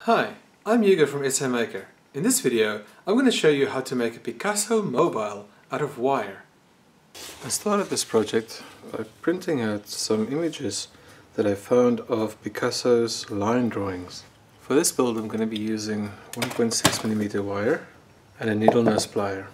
Hi, I'm Hugo from It's Maker. In this video, I'm going to show you how to make a Picasso mobile out of wire. I started this project by printing out some images that I found of Picasso's line drawings. For this build I'm going to be using 1.6mm wire and a needle nose plier.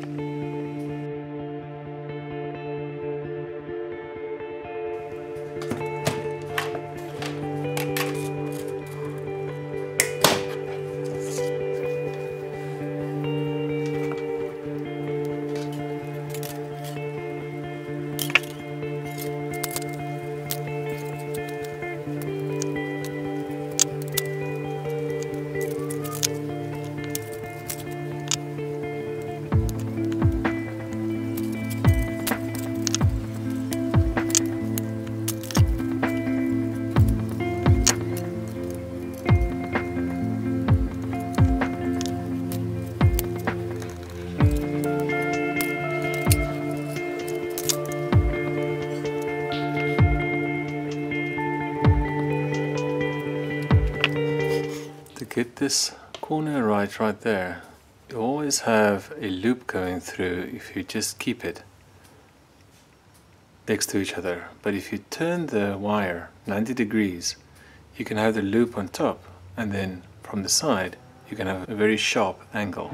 To get this corner right there, you always have a loop going through if you just keep it next to each other. But if you turn the wire 90 degrees, you can have the loop on top, and then from the side you can have a very sharp angle.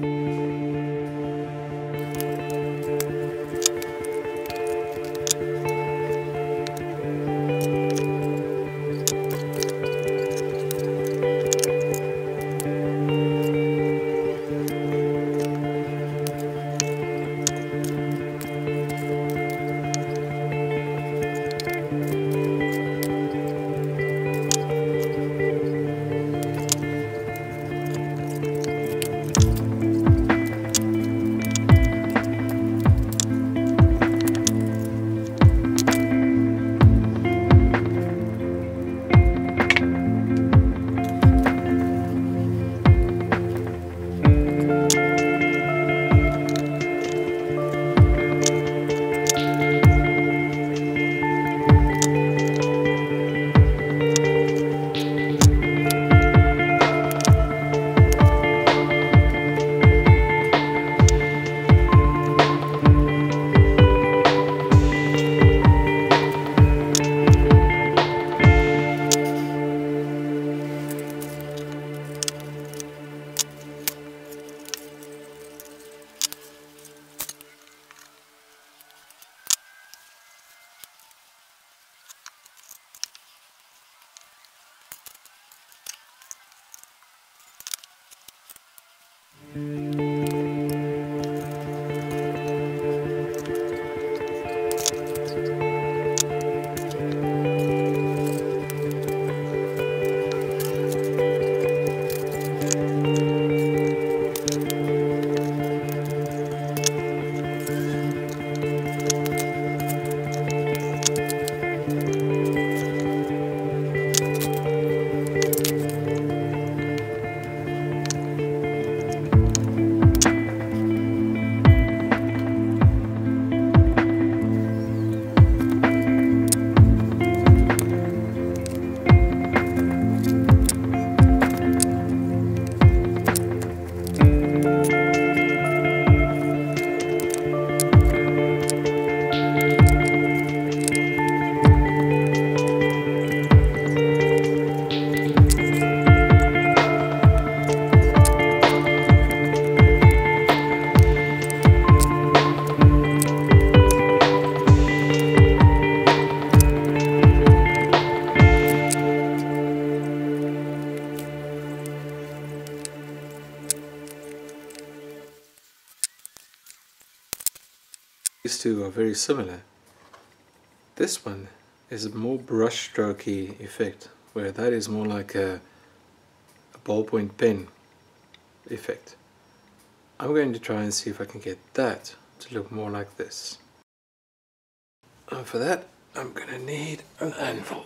These two are very similar. This one is a more brush strokey effect, where that is more like a ballpoint pen effect. I'm going to try and see if I can get that to look more like this. And for that, I'm going to need an anvil.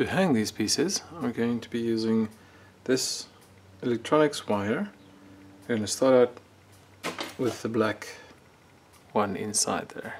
To hang these pieces, I'm going to be using this electronics wire. I'm going to start out with the black one inside there.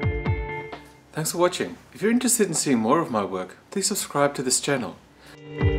Thanks for watching. If you're interested in seeing more of my work, please subscribe to this channel.